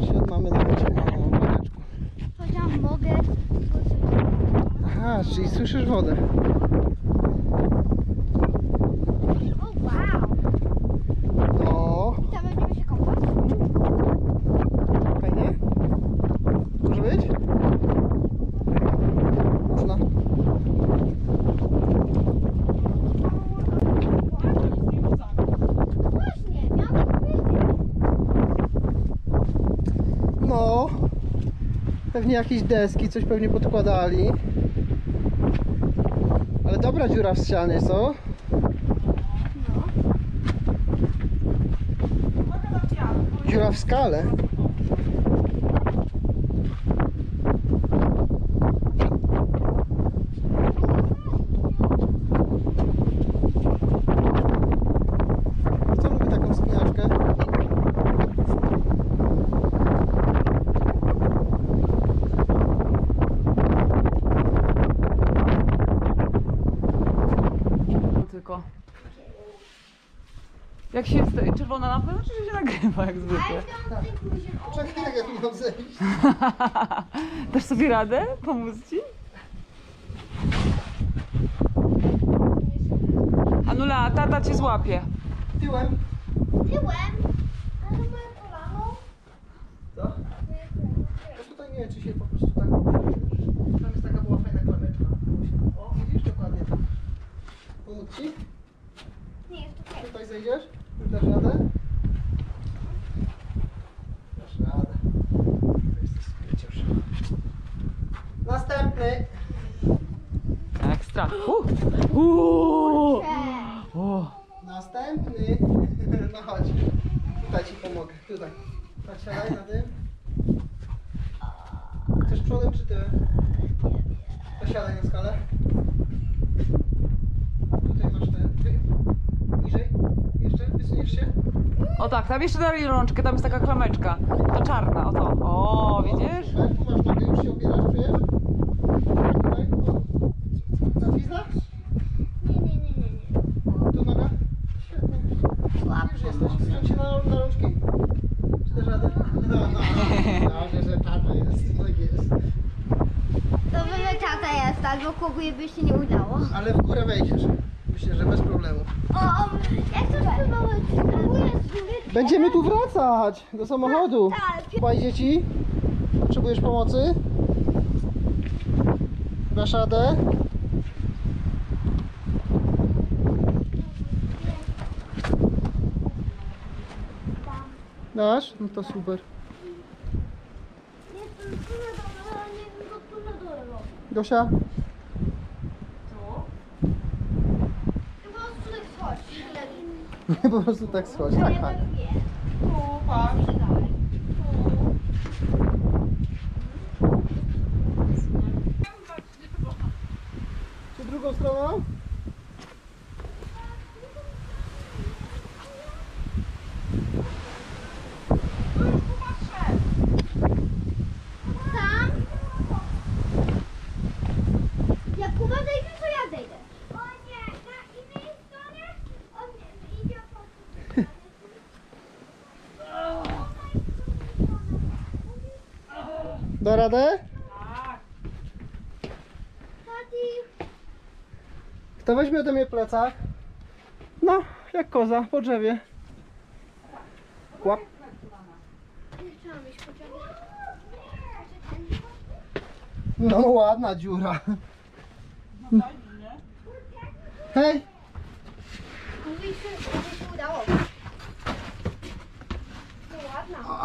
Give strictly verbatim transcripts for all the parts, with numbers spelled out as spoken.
Muszę się od mamy napić. O, woreczku. Powiedziałam, mogę. Aha, czyli słyszysz wodę. O, wow. No, I tam będziemy się kąpać? fajnie? Może być? Można. Właśnie, miałam powiedzieć. No, pewnie jakieś deski, coś pewnie podkładali. Ale dobra dziura w ścianie, co? Dziura w skale. Kto lubi taką wspinaczkę? Tylko. Jak się jest czerwona lampa, znaczy, że się nagrywa jak zwykle. Czekaj, jak ja tu mam zejść. Dasz sobie radę? Pomóc ci? Anula, tata cię złapie. Tyłem. Tyłem. Ale moje kolano. Co? No tutaj nie wiem, czy się po prostu tak ruszy. Tam jest taka była fajna klameczka. O, widzisz? Dokładnie tam. Pomóc ci? Nie, jest okej. Tutaj zejdziesz? Już dasz radę? Dasz radę. To jesteś sobie cieszę. Następny. Ekstra. Uh. Uh. Uh. Następny. No chodź. Tutaj ci pomogę. Tutaj. Tak, siadaj na tym. Chcesz przodem czy tyłem? To siadaj na skalę. Tutaj masz ten. Wy... Niżej. Jeszcze? Wysuniesz się? O tak, tam jeszcze dali rączkę, tam jest taka klameczka. To czarna, o to. O, widzisz? Super. Tu masz nogę, już się opierasz, czujesz? Tutaj. O. Zafizna? Nie, nie, nie, nie, nie. Tu noga? Świetnie. Już jesteś. Wziąć się na, na rączki? Czy też radę? No, no. Dobrze, że tata jest. Tak jest. Dobrze, że tata jest, albo kogo by się nie udało. Ale w górę wejdziesz. Myślę, że bez problemu. O, o jak to spróbować? Spróbuję z góry. Będziemy tu wracać do samochodu. Tak. Słuchaj dzieci, potrzebujesz pomocy? Dasz radę? Dasz? No to super. Nie, to tu na dole, ale nie wiem, co tu na dole robi. Gosia? Po prostu tak schodź. Lepiej. Po prostu tak schodź. Tak, tak. Tu, patrz. Czy drugą stroną? Tam. Jak Kuba zejdzie, to ja zejdę. O nie, na innej stronie on idzie po Da radę? Tati. Kto weźmie ode mnie plecak? No, jak koza, po drzewie. Łap. Trzeba mieć poczekać. No ładna dziura. Hej! Mówisz, że się udało. No ładna.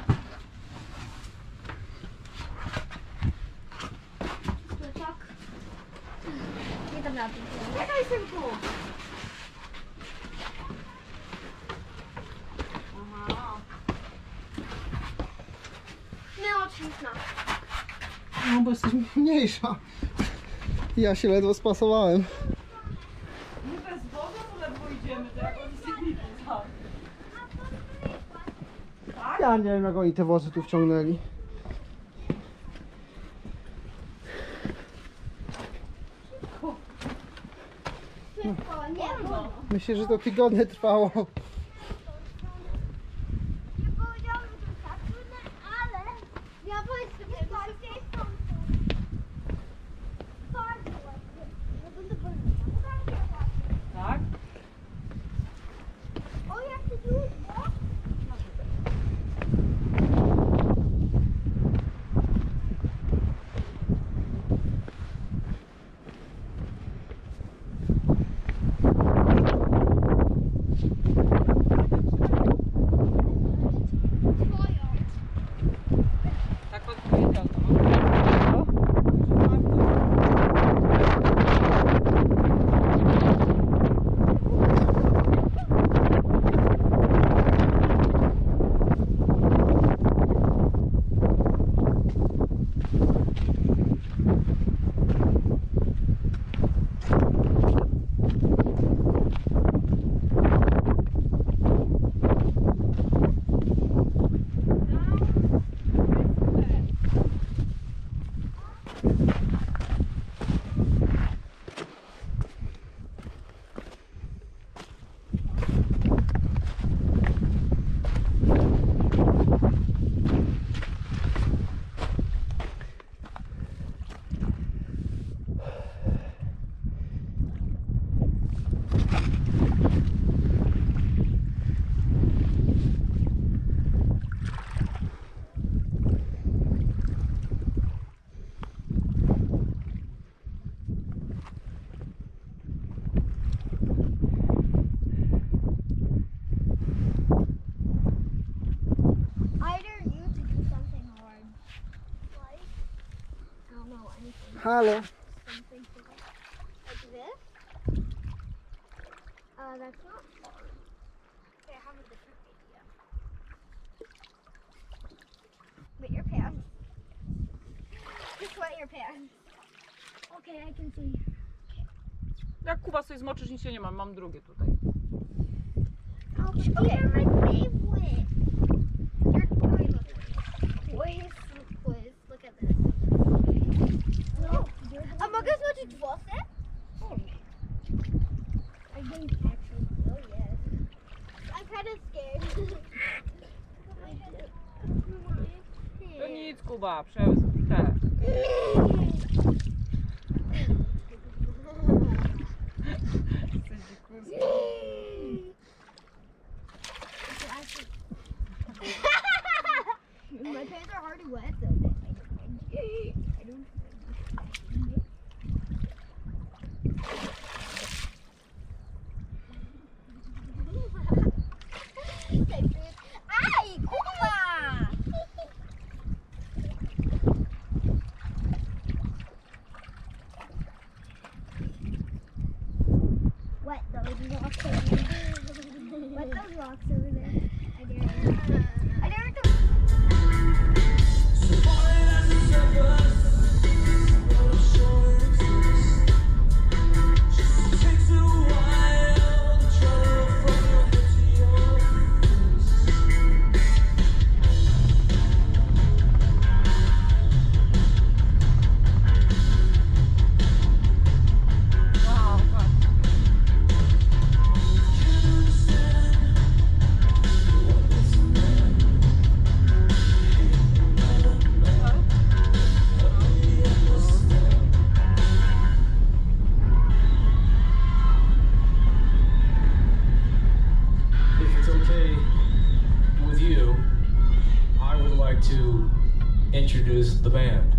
Plecak. Nie dam rady. Czekaj, synku. Neoczniczna. No bo jesteś mniejsza. Ja się ledwo spasowałem. My bez wody to ledwo idziemy, to jak oni sobie tam. Ja nie wiem jak oni te wozy tu wciągnęli. Szybko, nie wolno. Myślę, że to tygodnie trwało. Nie powiedziałam, że to tak trudne, I dare you to do something hard. Like? I don't know, anything. Halo. Something like this. Uh, that's not hard. Okay, I have a different idea. Wet your pants. Just wet your pants. Okay, I can see. Jak Kuba sobie zmoczysz, nic się nie mam, mam drugie tutaj. Okay, okay. My favorite. Your quiz, quiz. Look at this. No. A mogę złożyć włosy? I think actually. Oh yes. I'm kind of scared. To nic, Kuba, przez te. My pants are already wet though. I don't. Ay, Kuba! Wet those rocks over there. Wet those rocks over there. I dare you. I dare you to. To introduce the band.